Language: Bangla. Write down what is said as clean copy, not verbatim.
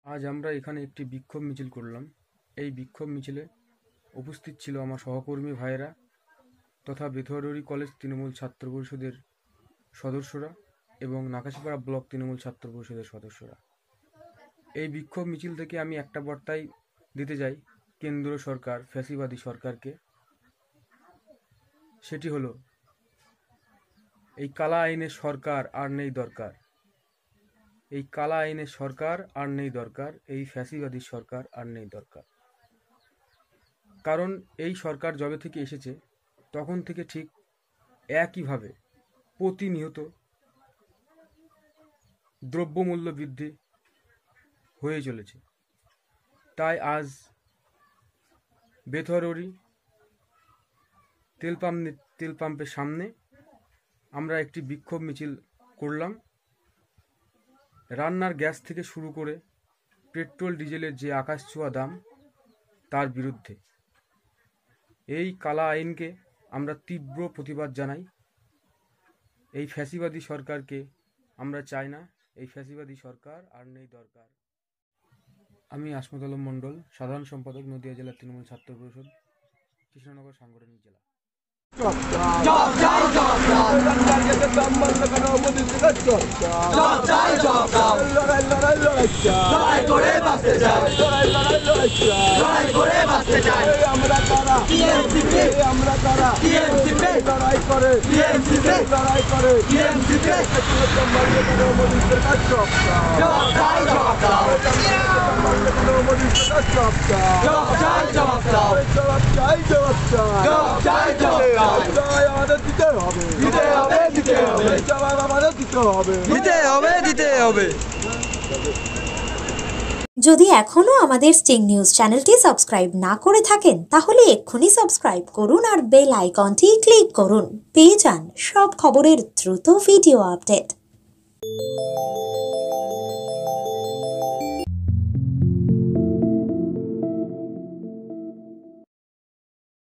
আজ আমরা এখানে একটি বিক্ষোভ মিছিল করলাম। এই বিক্ষোভ মিছিলে উপস্থিত ছিল আমার সহকর্মী ভাইয়েরা তথা বেথুয়াডুয়ারি কলেজ তৃণমূল ছাত্র পরিষদের সদস্যরা এবং নাকাশিপাড়া ব্লক তৃণমূল ছাত্র পরিষদের সদস্যরা। এই বিক্ষোভ মিছিল থেকে আমি একটা বার্তাই দিতে যাই কেন্দ্র সরকার, ফ্যাসিবাদী সরকারকে। সেটি হলো, এই কালা আইনের সরকার আর নেই দরকার। এই কালা আইনের সরকার আর নেই দরকার, এই ফ্যাসিবাদী সরকার আর নেই দরকার। কারণ এই সরকার যবে থেকে এসেছে তখন থেকে ঠিক একইভাবে প্রতিনিয়ত দ্রব্যমূল্য বৃদ্ধি হয়ে চলেছে। তাই আজ বেথুয়াডুয়ারি তেল পাম্পের সামনে আমরা একটি বিক্ষোভ মিছিল করলাম। রান্নার গ্যাস থেকে শুরু করে পেট্রোল ডিজেলের যে আকাশছোঁয়া দাম, তার বিরুদ্ধে। এই কালা আইনকে আমরা তীব্র প্রতিবাদ জানাই। এই ফ্যাসিবাদী সরকারকে আমরা চাই না, এই ফ্যাসিবাদী সরকার আর নেই দরকার। আমি আসমত আলম মণ্ডল, সাধারণ সম্পাদক, নদিয়া জেলা তৃণমূল ছাত্র পরিষদ, কৃষ্ণনগর সাংগঠনিক জেলা। যদি এখনো আমাদের স্টিং নিউজ চ্যানেলটি সাবস্ক্রাইব না করে থাকেন তাহলে এক্ষুনি সাবস্ক্রাইব করুন আর বেল আইকনটি ক্লিক করুন। পেয়ে যান সব খবরের দ্রুত ভিডিও আপডেট।